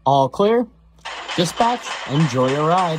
All clear. Dispatch, enjoy your ride.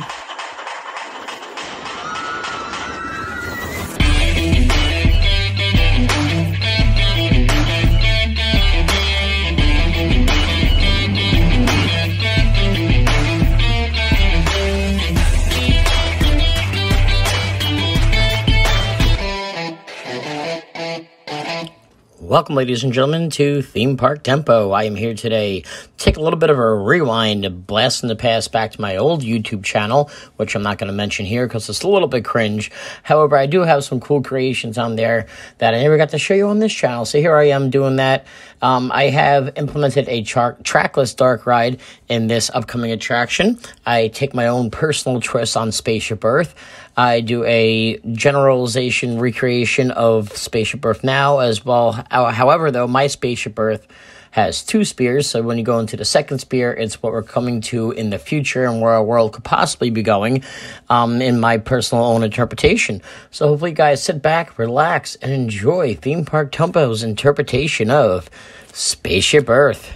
Welcome, ladies and gentlemen, to Theme Park Tempo. I am here today to take a little bit of a rewind, a blast in the past back to my old YouTube channel, which I'm not going to mention here because it's a little bit cringe. However, I do have some cool creations on there that I never got to show you on this channel. So here I am doing that. I have implemented a trackless dark ride in this upcoming attraction. I take my own personal twist on Spaceship Earth. I do a generalization recreation of Spaceship Earth now as well. However, though, my Spaceship Earth has two spheres, so when you go into the second sphere, it's what we're coming to in the future and where our world could possibly be going, in my personal own interpretation. So hopefully you guys sit back, relax, and enjoy Theme Park Tempo's interpretation of Spaceship Earth.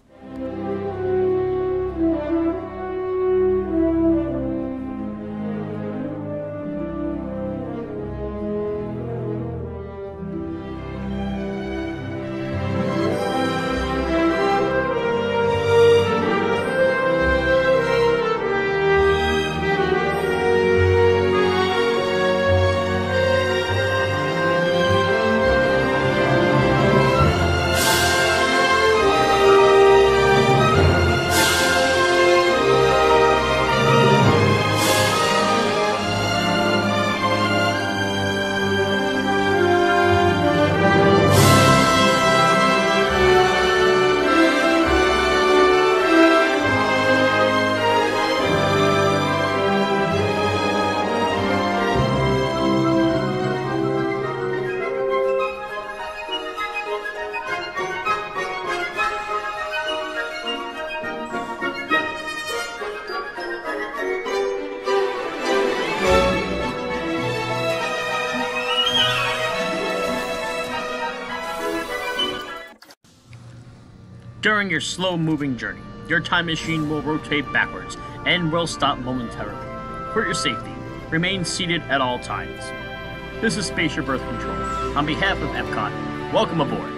During your slow-moving journey, your time machine will rotate backwards and will stop momentarily. For your safety, remain seated at all times. This is Spaceship Earth Control. On behalf of EPCOT, welcome aboard.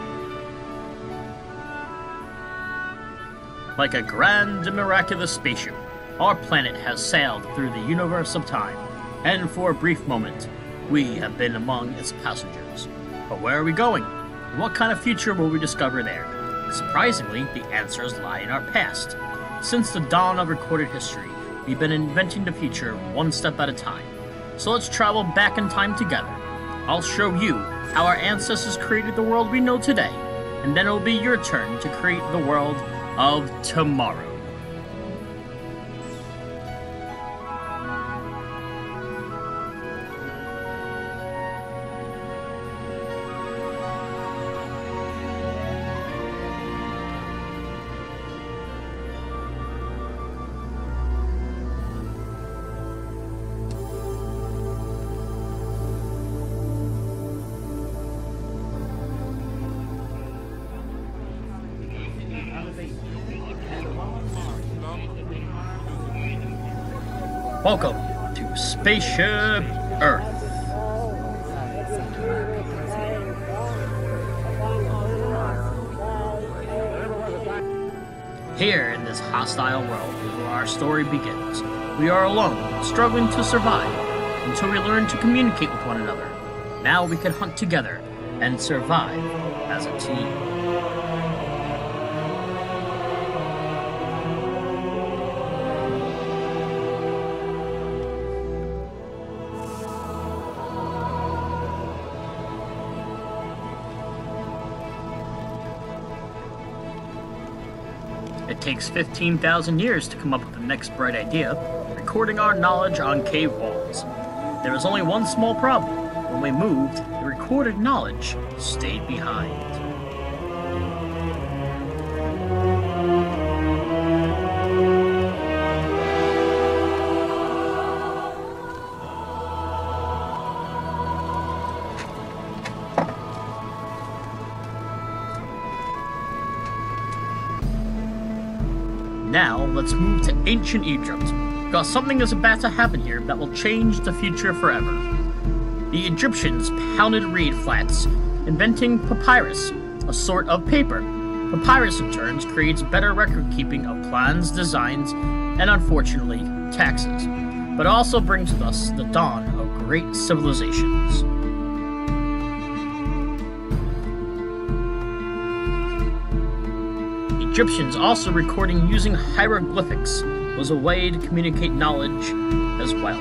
Like a grand and miraculous spaceship, our planet has sailed through the universe of time, and for a brief moment, we have been among its passengers. But where are we going? And what kind of future will we discover there? Surprisingly, the answers lie in our past. Since the dawn of recorded history, we've been inventing the future one step at a time. So let's travel back in time together. I'll show you how our ancestors created the world we know today, and then it'll be your turn to create the world of tomorrow. Welcome to Spaceship Earth. Here in this hostile world is where our story begins. We are alone, struggling to survive, until we learn to communicate with one another. Now we can hunt together and survive as a team. It takes 15,000 years to come up with the next bright idea, recording our knowledge on cave walls. There was only one small problem. When we moved, the recorded knowledge stayed behind. Now, let's move to ancient Egypt, because something is about to happen here that will change the future forever. The Egyptians pounded reed flats, inventing papyrus, a sort of paper. Papyrus, in turn, creates better record-keeping of plans, designs, and unfortunately, taxes, but also brings with us the dawn of great civilizations. Egyptians also recording using hieroglyphics was a way to communicate knowledge as well.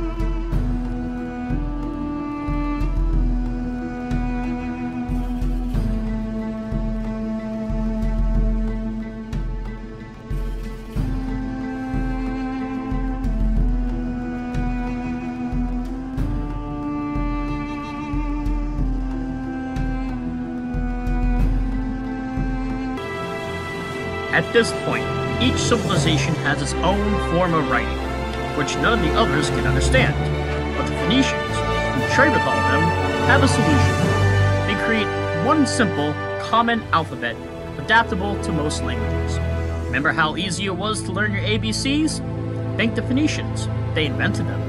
At this point, each civilization has its own form of writing, which none of the others can understand. But the Phoenicians, who trade with all of them, have a solution. They create one simple, common alphabet, adaptable to most languages. Remember how easy it was to learn your ABCs? Thank the Phoenicians. They invented them.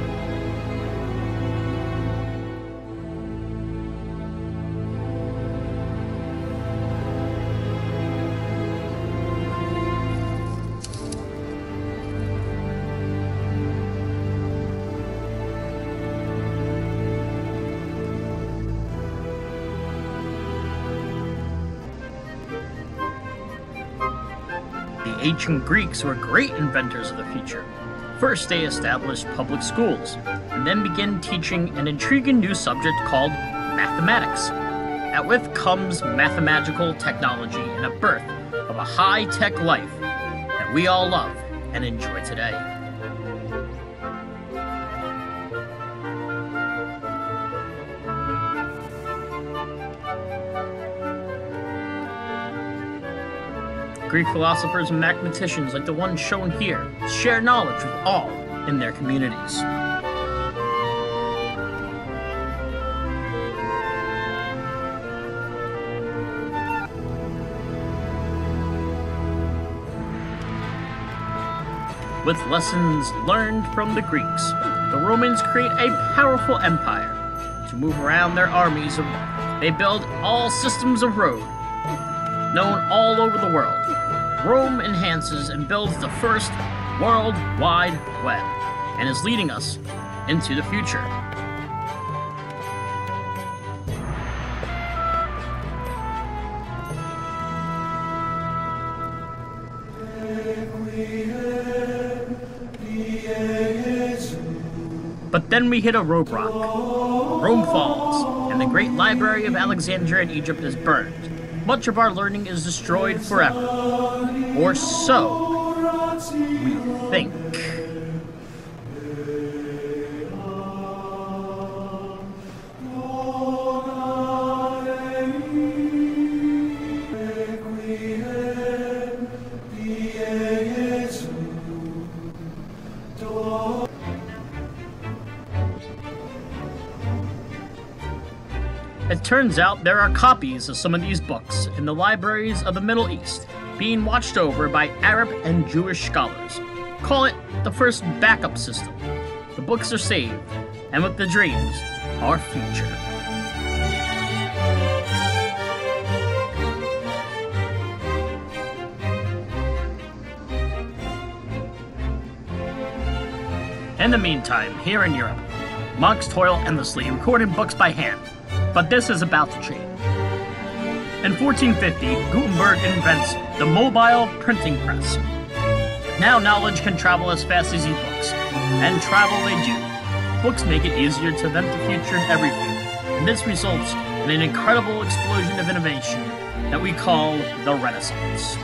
The ancient Greeks were great inventors of the future. First, they established public schools, and then began teaching an intriguing new subject called mathematics. At with comes mathematical technology and a birth of a high-tech life that we all love and enjoy today. Greek philosophers and mathematicians like the ones shown here share knowledge with all in their communities. With lessons learned from the Greeks, the Romans create a powerful empire. To move around their armies, they build all systems of road, known all over the world. Rome enhances and builds the first World Wide Web, and is leading us into the future. But then we hit a roadblock. Rome falls, and the great library of Alexandria in Egypt is burned. Much of our learning is destroyed forever. Or so we think. It turns out there are copies of some of these books in the libraries of the Middle East, being watched over by Arab and Jewish scholars. Call it the first backup system. The books are saved, and with the dreams, our future. In the meantime, here in Europe, monks toil endlessly recording books by hand. But this is about to change. In 1450, Gutenberg invents the mobile printing press. Now knowledge can travel as fast as e-books, and travel they do. Books make it easier to invent the future in every field, and this results in an incredible explosion of innovation that we call the Renaissance.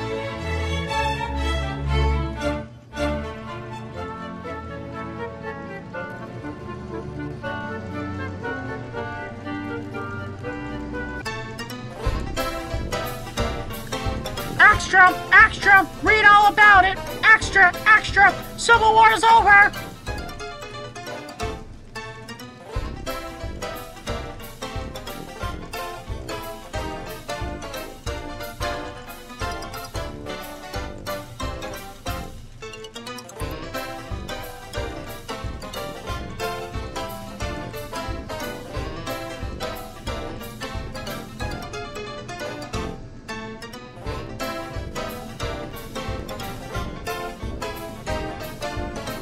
Extra! Extra! Read all about it! Extra! Extra! Civil War's over!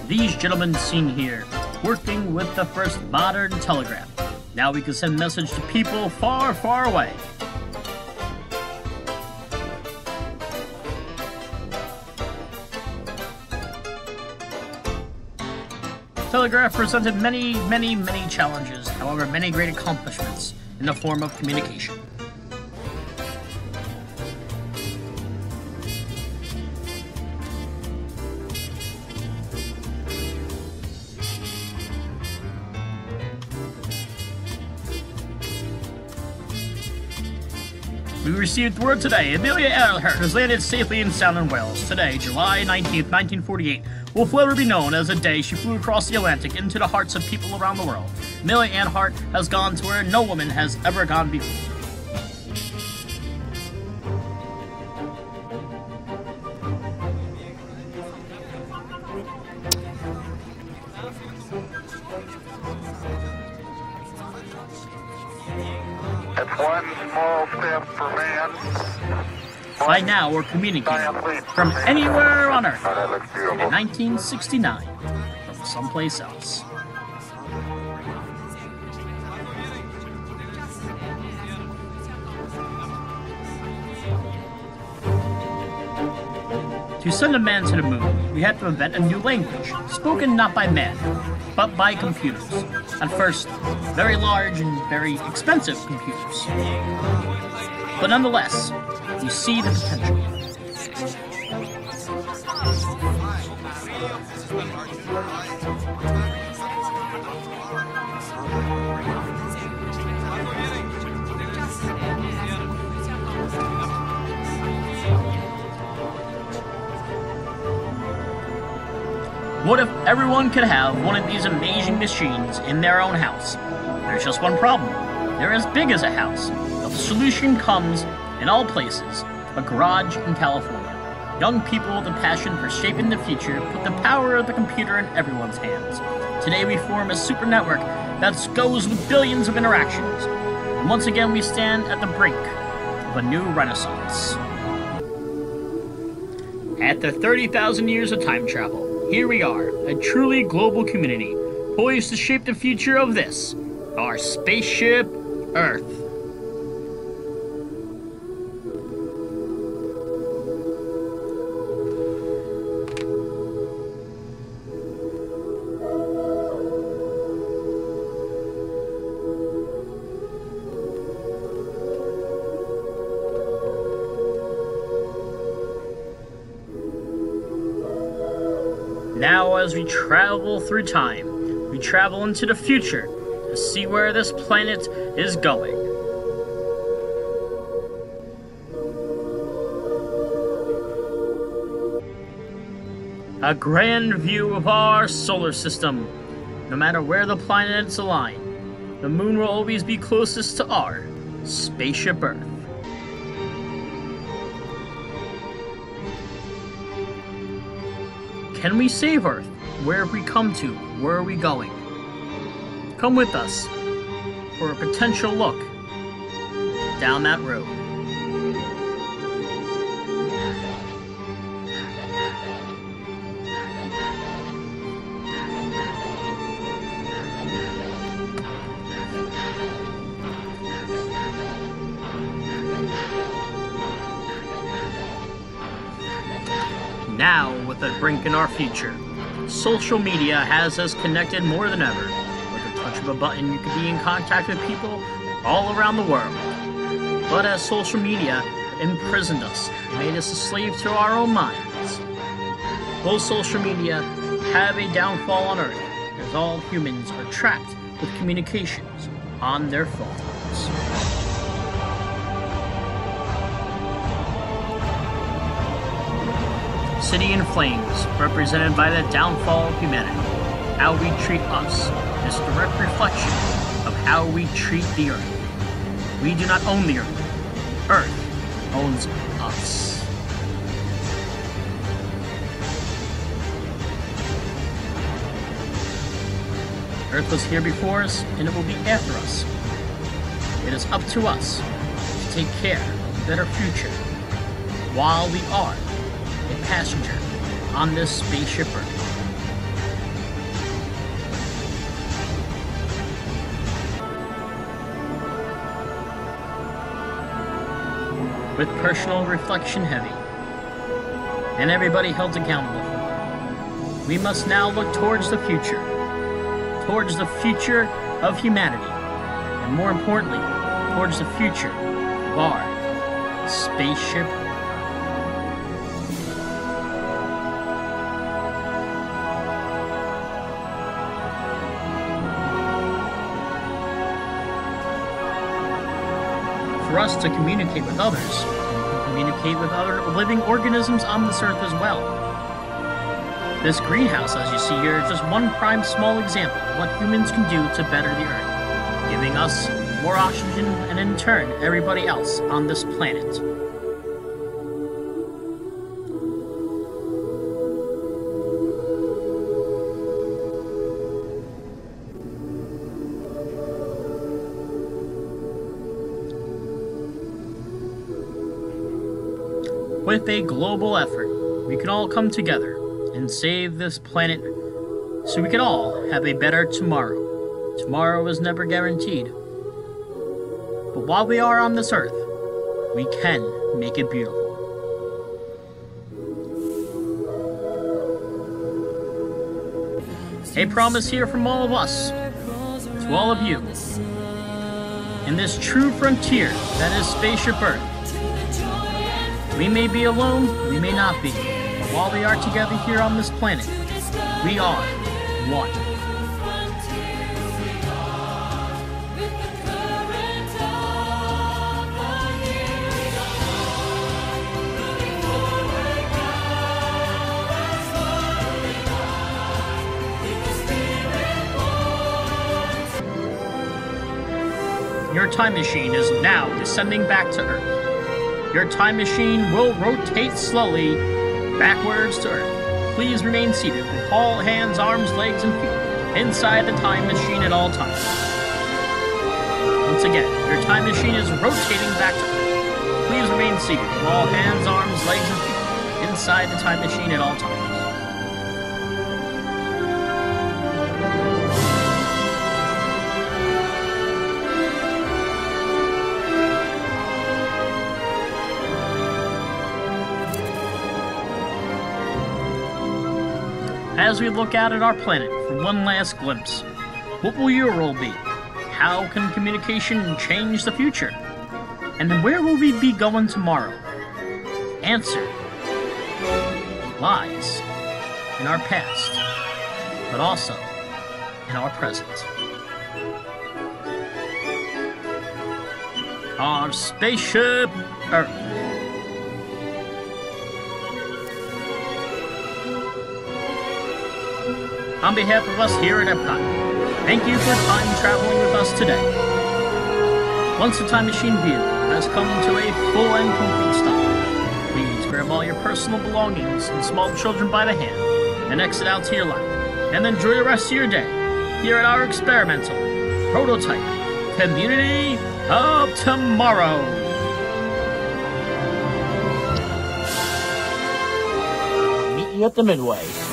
These gentlemen seen here, working with the first modern telegraph. Now we can send message to people far, far away. Telegraph presented many challenges, however many great accomplishments in the form of communication. We received word today. Amelia Earhart has landed safely and sound in Wales. Today, July 19th, 1948, will forever be known as the day she flew across the Atlantic into the hearts of people around the world. Amelia Earhart has gone to where no woman has ever gone before. It's one small step for man. By now, we're communicating from anywhere on Earth in 1969 from someplace else. To send a man to the moon, we had to invent a new language, spoken not by man, but by computers. At first, very large and very expensive computers. But nonetheless, you see the potential. What if everyone could have one of these amazing machines in their own house? There's just one problem. They're as big as a house. The solution comes in all places. A garage in California. Young people with a passion for shaping the future put the power of the computer in everyone's hands. Today we form a super network that goes with billions of interactions. And once again we stand at the brink of a new renaissance. After 30,000 years of time travel, here we are, a truly global community, poised to shape the future of this, our Spaceship Earth. Now as we travel through time, we travel into the future to see where this planet is going. A grand view of our solar system. No matter where the planets align, the moon will always be closest to our Spaceship Earth. Can we save Earth? Where have we come to? Where are we going? Come with us for a potential look down that road. Now, with a brink in our future, social media has us connected more than ever. With a touch of a button, you can be in contact with people all around the world. But as social media imprisoned us, made us a slave to our own minds. Will social media have a downfall on Earth, as all humans are trapped with communications on their phones? City in Flames, represented by the downfall of humanity. How we treat us is a direct reflection of how we treat the Earth. We do not own the Earth. Earth owns us. Earth was here before us, and it will be after us. It is up to us to take care of a better future while we are a passenger on this Spaceship Earth. with personal reflection heavy, and everybody held accountable for. We must now look towards the future of humanity, and more importantly, towards the future of our spaceship. For us to communicate with others, communicate with other living organisms on this Earth as well. This greenhouse, as you see here, is just one prime small example of what humans can do to better the Earth, giving us more oxygen and in turn everybody else on this planet. With a global effort, we can all come together and save this planet so we can all have a better tomorrow. Tomorrow is never guaranteed. But while we are on this Earth, we can make it beautiful. A promise here from all of us to all of you in this true frontier that is Spaceship Earth. We may be alone, we may not be, but while we are together here on this planet, we are one. Your time machine is now descending back to Earth. Your time machine will rotate slowly backwards to Earth. Please remain seated with all hands, arms, legs, and feet inside the time machine at all times. Once again, your time machine is rotating back to Earth. Please remain seated with all hands, arms, legs, and feet inside the time machine at all times. As we look out at our planet for one last glimpse, what will your role be? How can communication change the future? And where will we be going tomorrow? Answer lies in our past, but also in our present. Our Spaceship Earth. On behalf of us here at EPCOT, thank you for time traveling with us today. Once the time machine view has come to a full and complete stop, please grab all your personal belongings and small children by the hand and exit out to your left, and enjoy the rest of your day here at our experimental prototype community of tomorrow. Meet you at the midway.